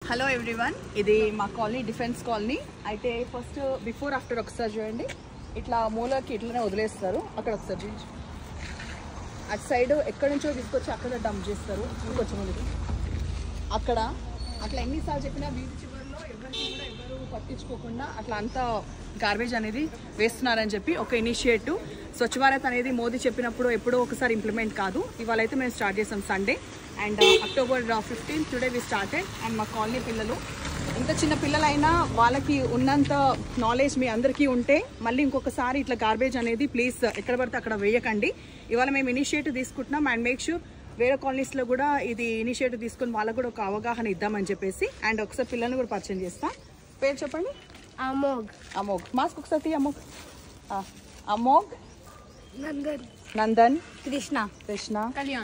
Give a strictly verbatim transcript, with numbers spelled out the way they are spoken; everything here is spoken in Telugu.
హలో ఎవ్రీవన్, ఇది మా కాలనీ డిఫెన్స్ కాలనీ. అయితే ఫస్ట్ బిఫోర్ ఆఫ్టర్ ఒకసారి చూడండి. ఇట్లా మూలకి ఇట్లనే వదిలేస్తారు. అక్కడ ఒకసారి చూడండి. అటు సైడ్ ఎక్కడి నుంచో తీసుకొచ్చి అక్కడ డంప్ చేస్తారు. ఇంకొచ్చి ముందుకు అక్కడ అట్లా ఎన్నిసార్లు చెప్పినా వీధి చివరిలో ఎవరికి కూడా ఎవరు పట్టించుకోకుండా అట్లా అంతా గార్బేజ్ అనేది వేస్తున్నారని చెప్పి ఒక ఇనిషియేటివ్. స్వచ్ఛ భారత్ అనేది మోదీ చెప్పినప్పుడు ఎప్పుడో ఒకసారి ఇంప్లిమెంట్ కాదు. ఇవాళ అయితే మేము స్టార్ట్ చేసాం Sunday and October fifteenth today we started. And మా కాలనీ పిల్లలు ఎంత చిన్న పిల్లలైనా వాళ్ళకి ఉన్నంత నాలెడ్జ్ మీ అందరికీ ఉంటే మళ్ళీ ఇంకొకసారి ఇట్లా గార్బేజ్ అనేది ప్లీజ్ ఎక్కడ పడితే అక్కడ వేయకండి. ఇవాళ మేము ఇనిషియేటివ్ తీసుకుంటున్నాం అండ్ మేక్ షూర్ వేరే కాలనీస్లో కూడా ఇది ఇనిషియేటివ్ తీసుకుని వాళ్ళకు కూడా ఒక అవగాహన ఇద్దామని చెప్పేసి. అండ్ ఒకసారి పిల్లల్ని కూడా పరిచయం చేస్తాం. పేరు చెప్పండి. అమోఘ్. అమోఘ్. మాస్క్ ఒకసారి తీ. అమోఘ్. అమోఘ్. నందన్. నందన్. కృష్ణ. కృష్ణ. కళ్యాణ్.